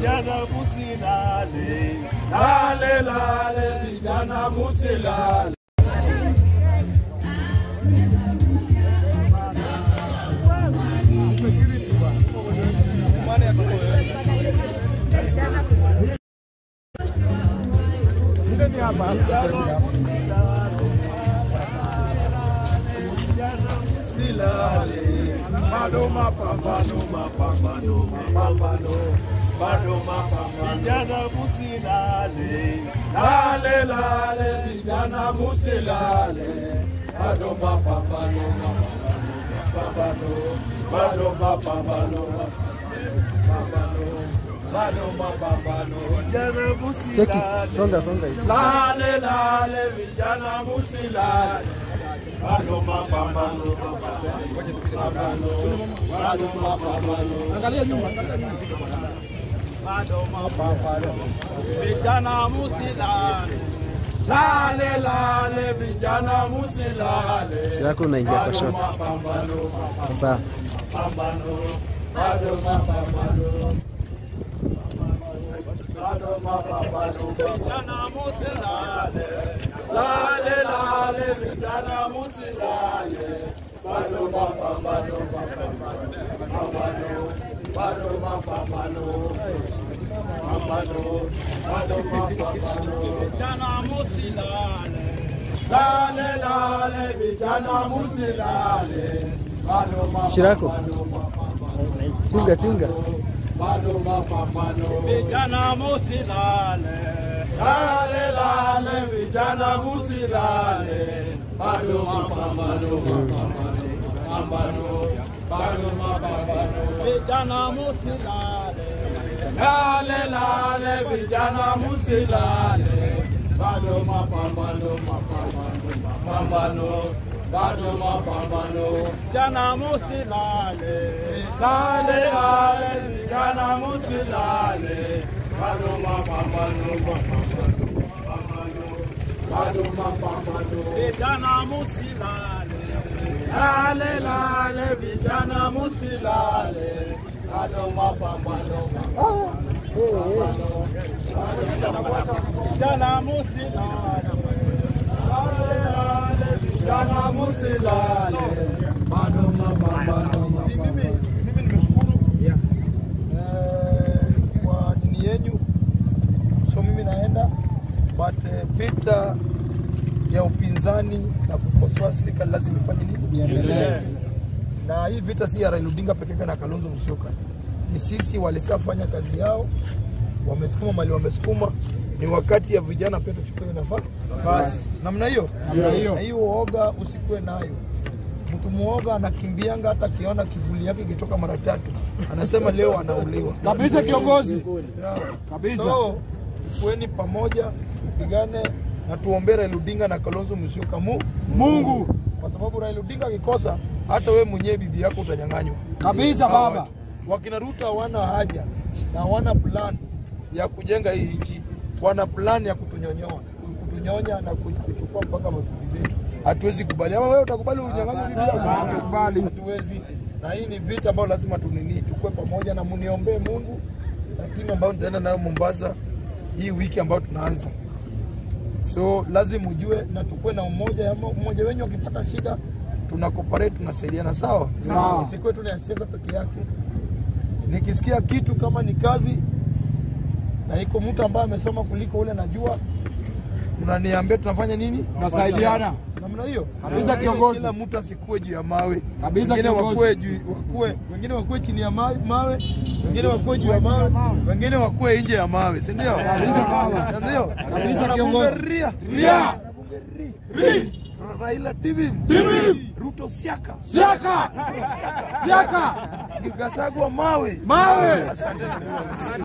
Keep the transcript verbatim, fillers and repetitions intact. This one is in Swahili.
vijana musilale, lale lale vijana musilale. Silale, bado mapambano, mapambano, mapambano, bado mapambano. Vijana musilale, lale lale vijana musilale, bado mapambano, mapambano, bado mapambano, mapambano, bado mapambano. Vijana musilale, check it, songa songa. Lale lale vijana musilale, bado mapambano, mapambano, bado mapambano. Angalia nyuma, angalia nyuma. Bado mapambano, vijana musilale, lale lale vijana musilale. Sio yako unaingia kwa shot. Sasa Mapambano, bado mapambano, bado mapambano, vijana musilale, lale lale vijana musilale, bado mapambano, mapambano, bado mapambano, mapambano, bado mapambano, vijana musilale, lale lale vijana musilale, bado mapambano. Shirako. Chunga chunga. Bado mapambano, vijana musilale, lale lale vijana musilale, bado mapambano, mapambano, bado mapambano, vijana musilale, lale lale vijana musilale, bado mapambano, mapambano, bado mapambano, vijana musilale, lale lale vijana musilale, bado mapambano, mapambano, bado mapambano, vijana musilale, lale lale vijana musilale, bado mapambano, vijana musilale, lale lale vijana musilale, bado mapambano. Mimi mimi nimeshukuru eh, kwa dini yenu, so mimi naenda but eh, vita ya upinzani na kukosoa serikali lazima ifanye nini? Iendelee. Na hii vita si ya Raila Odinga peke yake na Kalonzo Musyoka, ni sisi walisafanya kazi yao, wamesukuma mali wamesukuma. Ni wakati ya vijana pia tuchukue nafasi basi namna hiyo, na hiyo uoga usikue nayo. Mtu muoga anakimbianga hata akiona kivuli yake kitoka mara tatu anasema leo anauliwa kabisa kiongozi. Kabisa. So, kweni pamoja, pigane na tuombe Raila Odinga na Kalonzo Musyoka mu Mungu, kwa sababu Raila Odinga akikosa hata we mwenyewe bibi yako utanyang'anywa. Kabisa baba. Wakina Ruto hawana haja na hawana plan ya kujenga hii nchi. Wana plan ya kutunyonyoa, kutunyonya na kuchukua mpaka mabibi zetu. Hatuwezi kubali. Ama wewe utakubali unyang'anywe bibi yako? Hatukubali. Hatuwezi. Na hii ni vita ambayo lazima tunini tukue pamoja, na muniombee Mungu na timu ambayo nitaenda nayo Mombasa hii wiki ambayo tunaanza. So lazima ujue na tukue na umoja, ama umoja wenyu ukipata shida tuna cooperate, tunasaidiana, sawa? Sawa. Isikwe tu ni siasa peke yake. Nikisikia kitu kama ni kazi na iko mtu ambaye amesoma kuliko ule najua, unaniambia tunafanya nini? Tunasaidiana. Namna hiyo. Kabisa kiongozi. Kila mtu asikue juu ya mawe. Kabisa wengine kiongozi. wakue juu wakue, wengine wakue chini ya mawe, mawe, wengine wakue juu ya mawe, wengine wakue nje ya mawe, si ndio? Kabisa baba. Ndio. Kabisa kiongozi. Ria. Ria. Raila Tibim. Tibim. Ruto siaka. Siaka. Siaka. Gachagua mawe. Mawe. Asante.